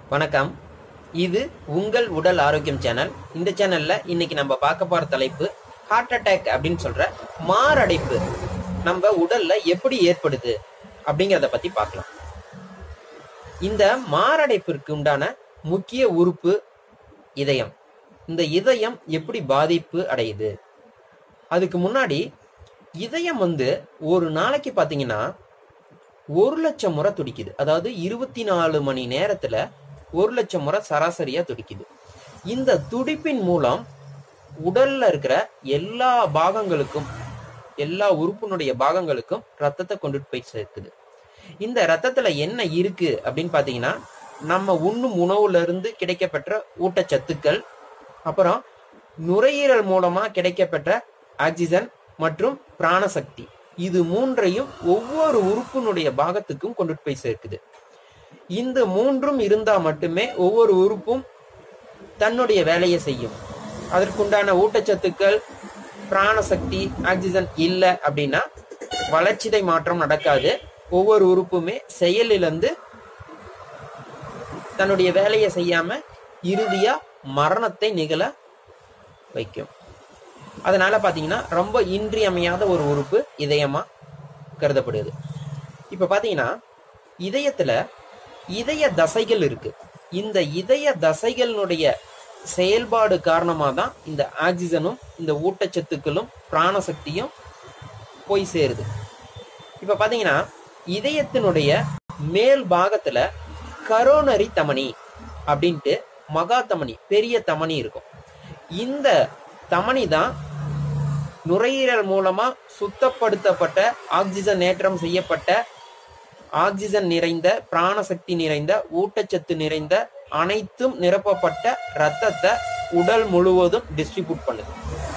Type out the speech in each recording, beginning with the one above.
வணக்கம். இது உங்கள் உடல் ஆரோக்கியம் சேனல். இந்த சேனல்ல இன்னைக்கு நம்ம பார்க்க போற தலைப்பு ஹார்ட் அட்டாக் அப்படின்னு சொல்ற மாரடைப்பு நம்ம உடல்ல எப்படி ஏற்படுது அப்படிங்கிறத பத்தி பார்க்கலாம். இந்த மாரடைப்பிற்கு உண்டான முக்கிய உறுப்பு இதயம். இந்த இதயம் எப்படி பாதிப்பு அடையுது? அதுக்கு முன்னாடி இதயம் ஒரு நாளைக்கு பாத்தீங்கன்னா 1,00,000 முறை துடிக்குது. அதாவது 24 மணி நேரத்துல 1,00,000 முறை சராசரியா துடிக்குது. இந்த துடிப்பின் மூலம் உடல்ல இருக்கிற எல்லா பாகங்களுக்கும், எல்லா உறுப்பினுடைய பாகங்களுக்கும் ரத்தத்தை கொண்டுட்டு போய் சேர்க்குது. இந்த ரத்தத்துல என்ன இருக்கு அப்படின்னு பாத்தீங்கன்னா, நம்ம உண்ணும் உணவுல இருந்து கிடைக்கப்பெற்ற ஊட்டச்சத்துக்கள், அப்புறம் நுரையீரல் மூலமா கிடைக்கப்பெற்ற ஆக்சிஜன் மற்றும் பிராணசக்தி, இது மூன்றையும் ஒவ்வொரு உறுப்பினுடைய பாகத்துக்கும் கொண்டுட்டு போய் சேர்க்குது. இந்த மூன்றும் இருந்தா மட்டுமே ஒவ்வொரு உறுப்பும் தன்னுடைய வேலையை செய்யும். அதற்குண்டான ஊட்டச்சத்துக்கள், பிராணசக்தி, ஆக்சிஜன் இல்லை அப்படின்னா வளர்ச்சிதை மாற்றம் நடக்காது. ஒவ்வொரு உறுப்புமே செயலிலிருந்து தன்னுடைய வேலையை செய்யாம இறுதியா மரணத்தை நிகழ வைக்கும். அதனால பாத்தீங்கன்னா ரொம்ப இன்றியமையாத ஒரு உறுப்பு இதயமா கருதப்படுது. இப்ப பாத்தீங்கன்னா இதயத்துல இதய தசைகள் இருக்கு. இந்த இதய தசைகளுடைய செயல்பாடு காரணமா தான் இந்த ஆக்சிஜனும் இந்த ஊட்டச்சத்துக்களும் பிராணசக்தியும் போய் சேருது. இப்ப பாத்தீங்கன்னா இதயத்தினுடைய மேல் பாகத்துல கரோனரி தமனி அப்படின்ட்டு மகா தமனி, பெரிய தமனி இருக்கும். இந்த தமனி தான் நுரையீரல் மூலமா சுத்தப்படுத்தப்பட்ட, ஆக்சிஜன் ஏற்றம் செய்யப்பட்ட, ஆக்சிஜன் நிறைந்த, பிராணசக்தி நிறைந்த, ஊட்டச்சத்து நிறைந்த, அனைத்தும் நிரப்பப்பட்ட ரத்தத்தை உடல் முழுவதும் டிஸ்ட்ரிபியூட் பண்ணுது.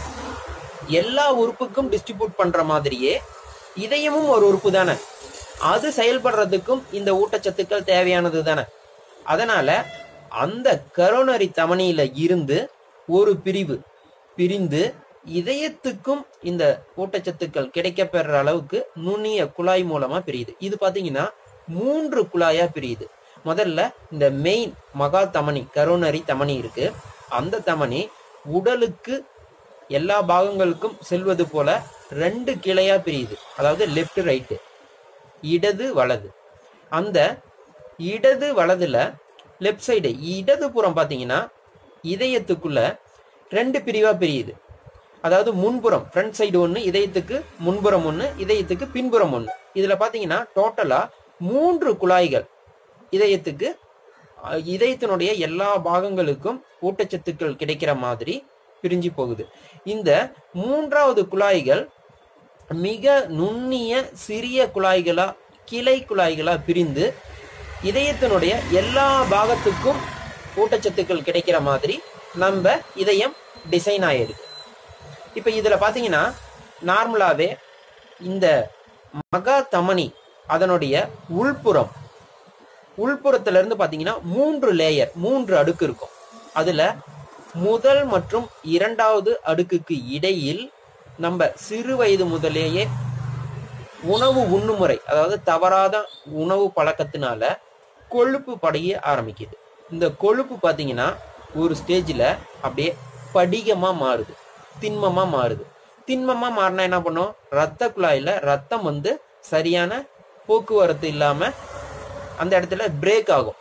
எல்லா உறுப்புக்கும் டிஸ்ட்ரிபியூட் பண்ற மாதிரியே இதயமும் ஒரு உறுப்பு தானே, அது செயல்படுறதுக்கும் இந்த ஊட்டச்சத்துக்கள் தேவையானது தானே. அதனால அந்த கரோனரி தமனியில இருந்து ஒரு பிரிவு பிரிந்து இதயத்துக்கும் இந்த ஊட்டச்சத்துக்கள் கிடைக்கப்பெற அளவுக்கு நுண்ணிய குழாய் மூலமா பிரியுது. இது பாத்தீங்கன்னா 3 குழாயா பிரியுது. முதல்ல இந்த மெயின் மகா தமனி, கரோனரி தமனி இருக்கு. அந்த தமனி உடலுக்கு எல்லா பாகங்களுக்கும் செல்வது போல 2 கிளையா பிரியுது. அதாவது லெப்ட் ரைட்டு, இடது வலது. அந்த இடது வலதுல லெப்ட் சைடு, இடது புறம் பாத்தீங்கன்னா இதயத்துக்குள்ள 2 பிரிவா பிரியுது. அதாவது முன்புறம், ஃப்ரண்ட் சைடு ஒன்று, இதயத்துக்கு முன்புறம் ஒன்று, இதயத்துக்கு பின்புறம் ஒன்று. இதுல பாத்தீங்கன்னா டோட்டலா 3 குழாய்கள் இதயத்துக்கு, இதயத்தினுடைய எல்லா பாகங்களுக்கும் ஊட்டச்சத்துக்கள் கிடைக்கிற மாதிரி பிரிஞ்சு போகுது. இந்த 3வது குழாய்கள் மிக நுண்ணிய சிறிய குழாய்களா, கிளை குழாய்களா பிரிந்து இதயத்தினுடைய எல்லா பாகத்துக்கும் ஊட்டச்சத்துக்கள் கிடைக்கிற மாதிரி நம்ம இதயம் டிசைன் ஆயிருக்கு. இப்ப இதுல பாத்தீங்கன்னா நார்மலாவே இந்த மகா தமனி அதனுடைய உள்புறத்துல இருந்து பாத்தீங்கன்னா 3 லேயர், 3 அடுக்கு இருக்கும். அதுல முதல் மற்றும் 2வது அடுக்குக்கு இடையில் நம்ம சிறு வயது முதலேயே உணவு உண்ணுமுறை, அதாவது தவறாத உணவு பழக்கத்தினால கொழுப்பு படைய ஆரம்பிக்குது. இந்த கொழுப்பு பாத்தீங்கன்னா ஒரு ஸ்டேஜ்ல அப்படியே படிகமா மாறுது, திண்மமா மாறுது. திண்மமா மாறினா என்ன பண்ணும்? ரத்த குழாயில ரத்தம் சரியான போக்குவரத்து இல்லாம அந்த இடத்துல பிரேக் ஆகும்,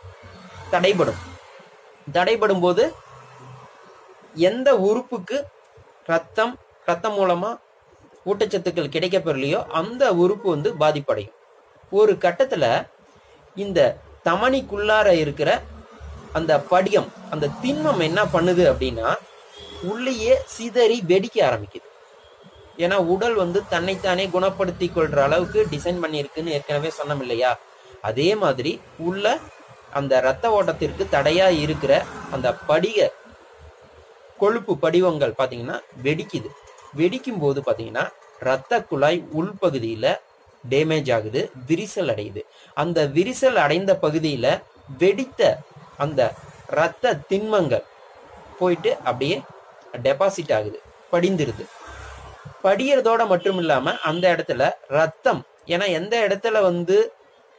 தடைபடும் போது எந்த உறுப்புக்கு ரத்தம் மூலமா ஊட்டச்சத்துக்கள் கிடைக்கப்பெறலையோ அந்த உறுப்பு பாதிப்படையும். ஒரு கட்டத்துல இந்த தமனிக்குள்ளார இருக்கிற அந்த படிகம், அந்த திண்மம் என்ன பண்ணுது அப்படின்னா உள்ளேயே சிதறி வெடிக்க ஆரம்பிக்குது. ஏன்னா உடல் தன்னைத்தானே குணப்படுத்தி கொள்ற அளவுக்கு டிசைன் பண்ணியிருக்குன்னு ஏற்கனவே சொன்னோம் இல்லையா? அதே மாதிரி உள்ள அந்த இரத்த ஓட்டத்திற்கு தடையா இருக்கிற அந்த கொழுப்பு படிவங்கள் பாத்தீங்கன்னா வெடிக்குது. வெடிக்கும் போது பாத்தீங்கன்னா இரத்த குழாய் உள்பகுதியில டேமேஜ் ஆகுது, விரிசல் அடையுது. அந்த விரிசல் அடைந்த பகுதியில வெடித்த அந்த இரத்த திண்மங்கள் போயிட்டு அப்படியே டெபாசிட் ஆகுது, படிந்துருது. படியறதோட மட்டும் இல்லாம அந்த இடத்துல ரத்தம், ஏன்னா எந்த இடத்துல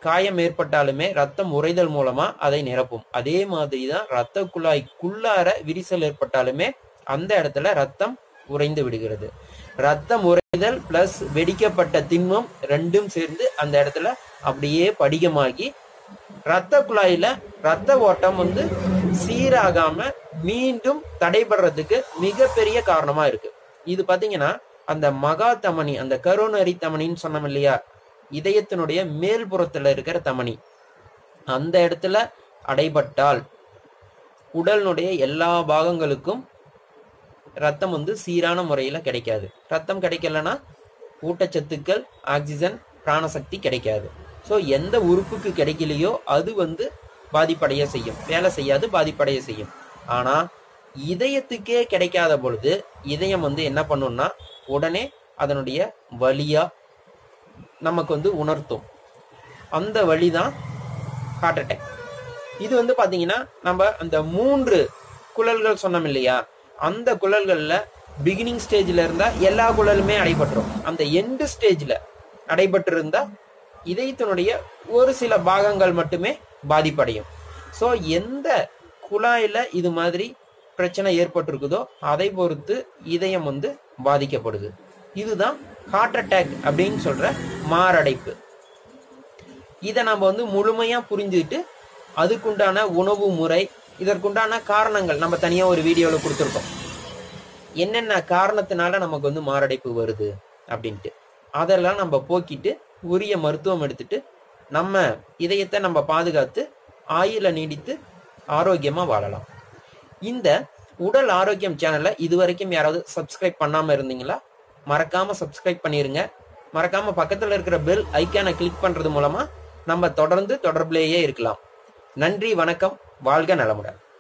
காயம் ஏற்பட்டாலுமே ரத்தம் உறைதல் மூலமா அதை நிரப்பும். அதே மாதிரிதான் இரத்த குழாய்க்குள்ளார விரிசல் ஏற்பட்டாலுமே அந்த இடத்துல ரத்தம் உறைந்து விடுகிறது. ரத்தம் உறைதல் பிளஸ் வெடிக்கப்பட்ட திண்மம் ரெண்டும் சேர்ந்து அந்த இடத்துல அப்படியே படிகமாகி இரத்த குழாயில இரத்த ஓட்டம் சீராகாம மீண்டும் தடைபடுறதுக்கு மிகப்பெரிய காரணமா இருக்கு. இது பாத்தீங்கன்னா அந்த மகா தமனி, அந்த கரோனரி தமனின்னு சொன்னோம் இல்லையா, இதயத்தினுடைய மேல்புறத்துல இருக்கிற தமனி, அந்த இடத்துல அடைபட்டால் உடலினுடைய எல்லா பாகங்களுக்கும் ரத்தம் சீரான முறையில கிடைக்காது. ரத்தம் கிடைக்கலன்னா ஊட்டச்சத்துக்கள், ஆக்சிஜன், பிராணசக்தி கிடைக்காது. ஸோ எந்த உறுப்புக்கு கிடைக்கலையோ அது பாதிப்படைய செய்யும், வேலை செய்யாது, பாதிப்படைய செய்யும். ஆனா இதயத்துக்கே கிடைக்காத பொழுது இதயம் என்ன பண்ணும்னா உடனே அதனுடைய வலியா நமக்கு உணர்த்தும். அந்த வலிதான் ஹார்ட் அட்டாக். இது பாத்தீங்கன்னா நம்ம அந்த 3 குழல்கள் சொன்னோம் இல்லையா, அந்த குழல்கள்ல பிகினிங் ஸ்டேஜ்ல இருந்தா எல்லா குழலுமே அடைபட்டுரும். அந்த எண்டு ஸ்டேஜ்ல அடைபட்டு இருந்தா இதயத்தினுடைய ஒரு சில பாகங்கள் மட்டுமே பாதிப்படையும். ஸோ எந்த குழாயில இது மாதிரி பிரச்சனை ஏற்பட்டிருக்குதோ அதை பொறுத்து இதயம் பாதிக்கப்படுது. இதுதான் ஹார்ட் அட்டாக் அப்படின்னு சொல்ற மாரடைப்பு. இதை நம்ம முழுமையா புரிஞ்சுட்டு அதுக்குண்டான உணவு முறை, இதற்குண்டான காரணங்கள் நம்ம தனியா ஒரு வீடியோல கொடுத்துருக்கோம். என்னென்ன காரணத்தினால நமக்கு மாரடைப்பு வருது அப்படின்ட்டு அதெல்லாம் நம்ம போக்கிட்டு உரிய மருத்துவம் எடுத்துட்டு நம்ம இதயத்தை நம்ம பாதுகாத்து ஆயுள நீடித்து ஆரோக்கியமா வாழலாம். இந்த உடல் ஆரோக்கியம் சேனலை இதுவரைக்கும் யாராவது சப்ஸ்கிரைப் பண்ணாம இருந்தீங்களா? மறக்காம சப்ஸ்கிரைப் பண்ணிருங்க. மறக்காம பக்கத்துல இருக்கிற பெல் ஐக்கானை கிளிக் பண்றது மூலமா நம்ம தொடர்ந்து தொடர்பிலேயே இருக்கலாம். நன்றி, வணக்கம், வாழ்க நலமுடன்.